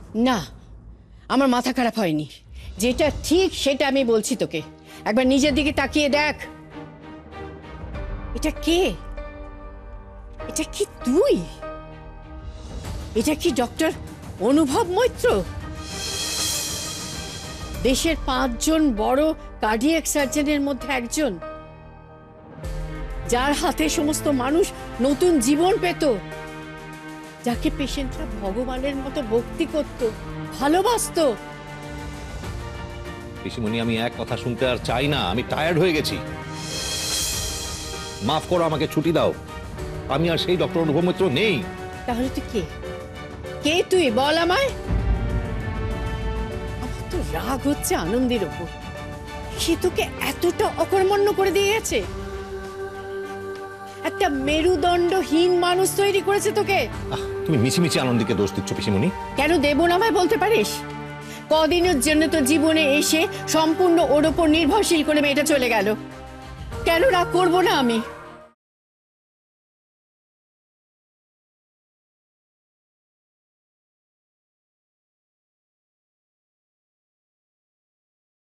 না, আমার মাথা খারাপ হয়নি। যেটা ঠিক সেটা আমি বলছি তোকে। একবার নিজের দিকে তাকিয়ে দেখ। এটা কে? এটা কি তুই? এটা কি ডক্টর অনুভব মৈত্র? দেশের 5 জন বড় কার্ডিয়াক সার্জনের মধ্যে একজন, যার হাতে সমস্ত মানুষ নতুন জীবন পেত, যাকে পেশেন্টরা ভগবানের মতো ভক্তি করত, ভালোবাসতো। পিসিমণি, আমি এক কথা শুনতে আর চাই না। আমি টায়ার্ড হয়ে গেছি। মাফ করো, আমাকে ছুটি দাও। আমি আর সেই ডক্টর অনুভব মিত্র নেই। তাহলে তুই কে? কে তুই বল আমায়। আমার তো রাগ হচ্ছে আনন্দের ওপর। সে তোকে এতটা অকর্মণ্য করে দিয়ে গেছে। একটা মেরুদণ্ডহীন মানুষ তৈরি করেছে তোকে। তুমি মিছিমিছি আনন্দীকে দোষ দিচ্ছ পিসিমণি। কেন দেব না আমায় বলতে পারিস? কদিনের জন্য তো জীবনে এসে সম্পূর্ণ ওর ওপর নির্ভরশীল করে মেয়েটা চলে গেল। কেন রাগ করবো না আমি?